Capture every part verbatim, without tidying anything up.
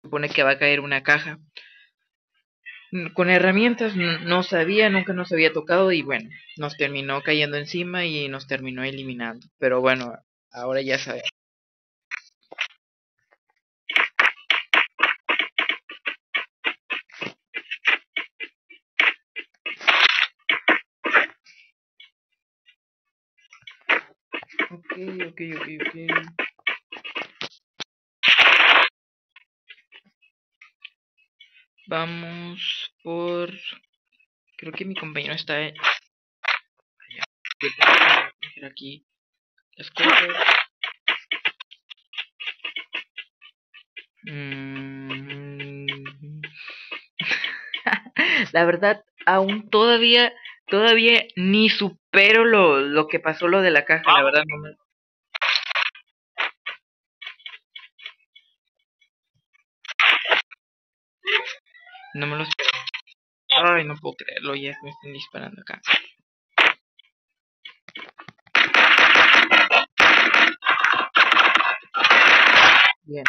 supone que va a caer una caja. Con herramientas no sabía, nunca nos había tocado y bueno, nos terminó cayendo encima y nos terminó eliminando. Pero bueno, ahora ya sabemos. Ok, ok, ok, ok. Vamos por... Creo que mi compañero está... Allá. Aquí las cosas. Mm. La verdad, aún todavía, todavía ni supero lo, lo que pasó lo de la caja, la verdad no me... No me lo espero. Ay, no puedo creerlo, ya me están disparando acá. Bien.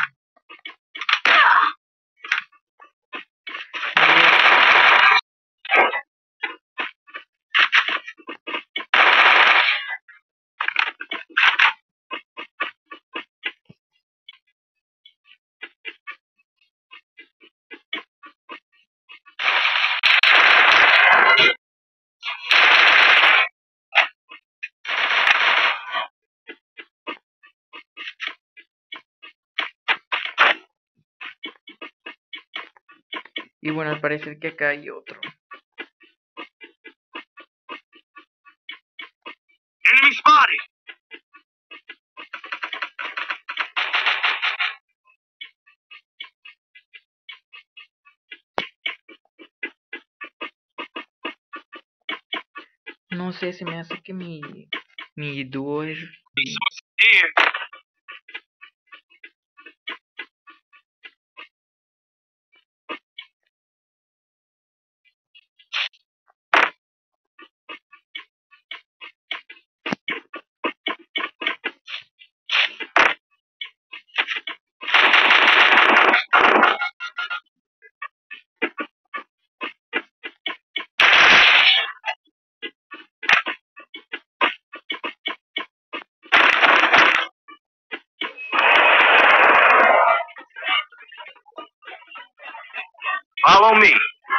Y bueno, al parecer que acá hay otro. Enemy spotted. No sé, se me hace que mi, mi dúo es... Resources here. Follow me.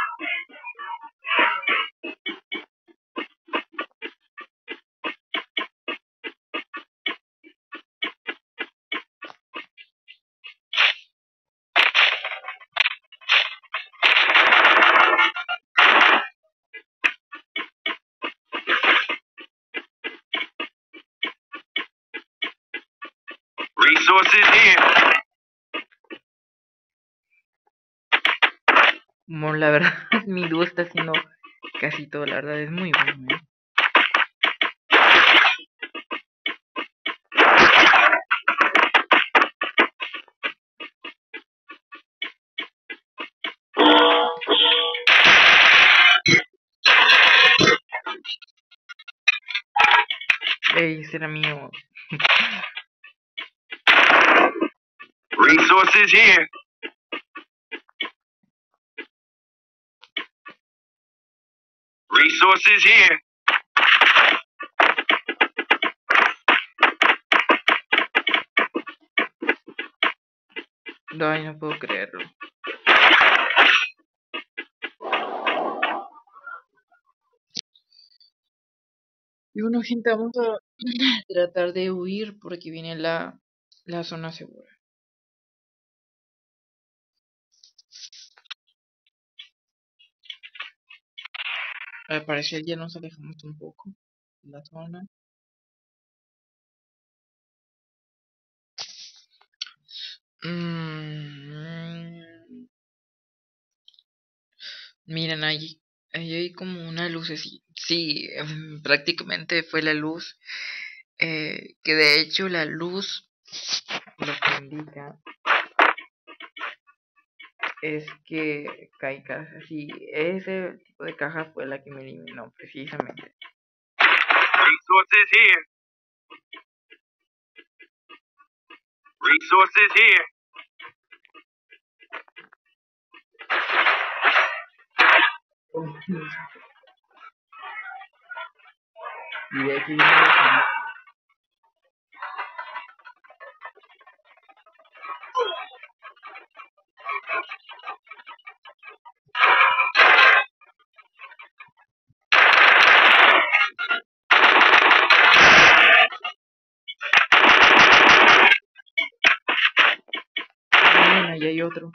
Resources here. Bueno, la verdad, mi dúo está haciendo casi todo, la verdad es muy bueno, ¿eh? Ey, ese era mío. Resources here. Resources here. Ay, no puedo creerlo. Y bueno, gente, vamos a tratar de huir porque viene la, la zona segura. Al parecer ya nos alejamos un poco de la zona. Mm, miren, ahí, ahí hay como una lucecita. Sí, em, prácticamente fue la luz. Eh, que de hecho la luz lo que indica es que cae cajas. Sí, ese tipo de caja fue la que me eliminó precisamente. Resources here. Resources here. Y de aquí viene la... Bueno, ahí hay otro.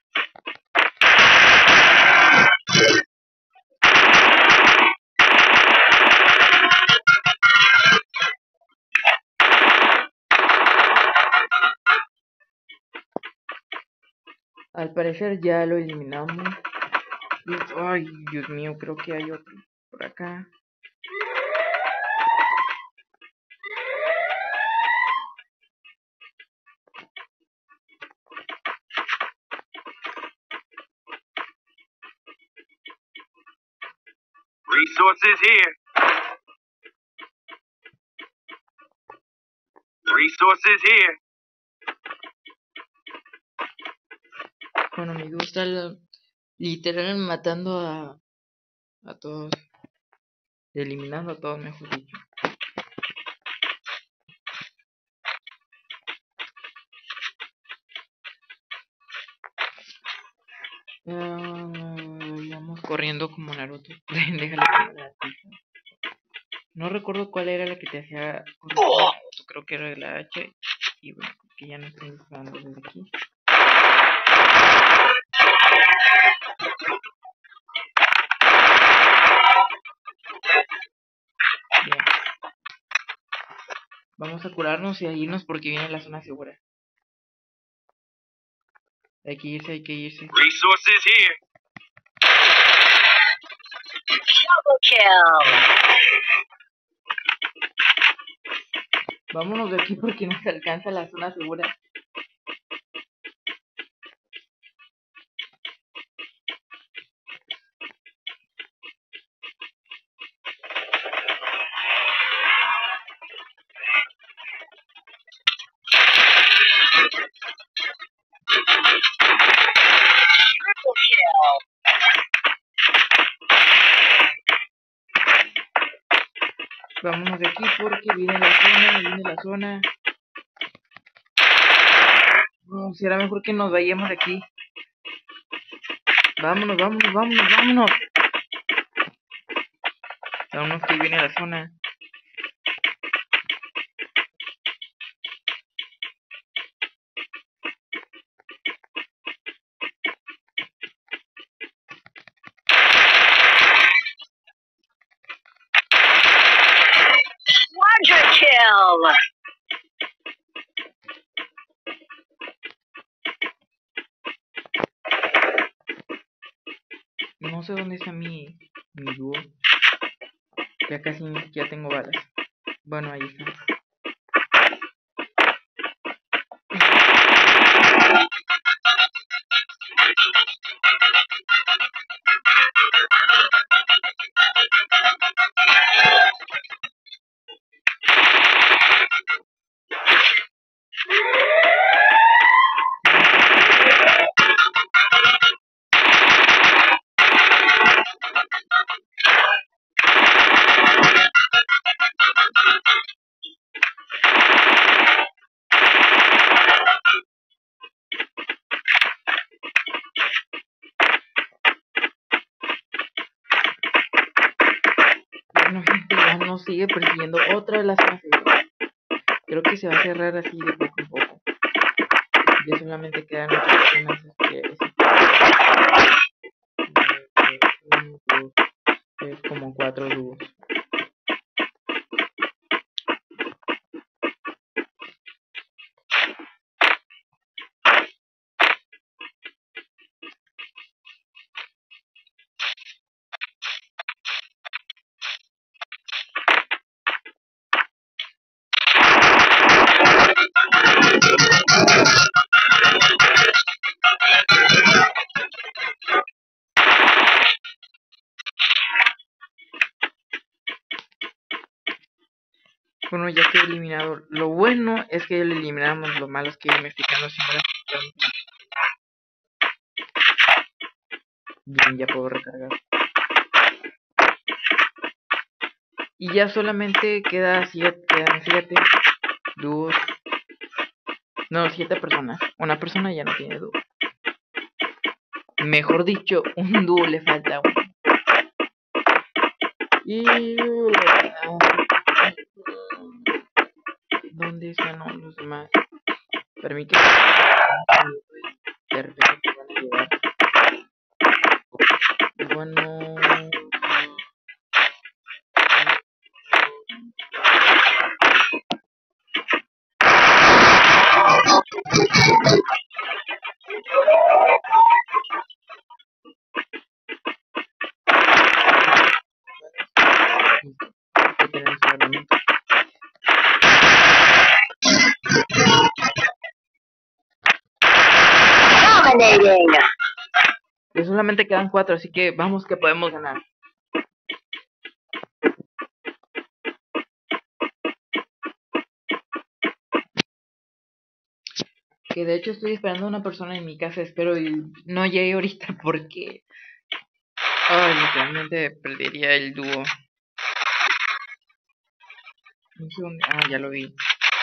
Al parecer ya lo eliminamos. Ay, Dios mío, creo que hay otro por acá. Resources here. Resources here. Bueno, me gusta el, literal matando a, a todos. Eliminando a todos, mejor dicho. Uh, vamos corriendo como Naruto. Déjale la pista. No recuerdo cuál era la que te hacía correr como Naruto. Creo que era la H. Y bueno, que ya no estoy disparando desde aquí. Bien. Vamos a curarnos y a irnos porque viene la zona segura. Hay que irse, hay que irse. Resources here. Double kill. Vámonos de aquí porque nos alcanza la zona segura. Triple kill. Vámonos de aquí porque viene la zona, viene la zona. No, será mejor que nos vayamos de aquí. Vámonos, vámonos, vámonos, vámonos. Vámonos que viene la zona. Quadra kill. No sé dónde está mi, mi dúo. Ya casi ya tengo balas. Bueno, ahí está. Bueno, gente, ya nos sigue persiguiendo otra de las fases. Creo que se va a cerrar así de poco a poco. Ya solamente quedan ocho personas. Que es, es como cuatro dúos. Bueno, ya quedé eliminado. Lo bueno es que lo eliminamos. Lo malo es que me estoy quedando sin balas. Bien, ya puedo recargar. Y ya solamente queda siete, quedan siete dúos. No, siete personas. Una persona ya no tiene dúo. Mejor dicho, un dúo le falta uno. Y... ¿dónde están los demás? Permíteme. De repente van a llegar. Y bueno... Aquí tenemos el armamento. Dominating. Y solamente quedan cuatro, así que vamos que podemos ganar. Que de hecho estoy esperando a una persona en mi casa, espero y no llegue ahorita porque... ay, literalmente perdería el dúo. Un segundo. Ah, ya lo vi.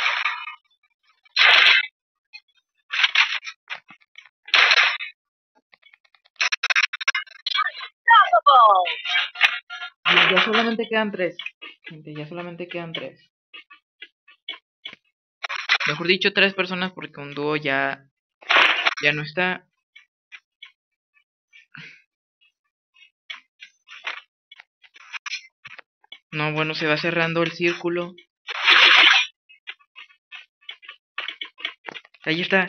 Unstoppable. Y ya solamente quedan tres. Gente, ya solamente quedan tres. Mejor dicho, tres personas porque un dúo ya... ya no está. No, bueno, se va cerrando el círculo. Ahí está.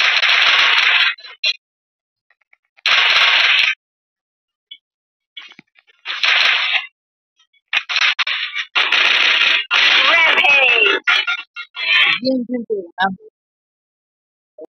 Rampage. Bien, gente, vamos.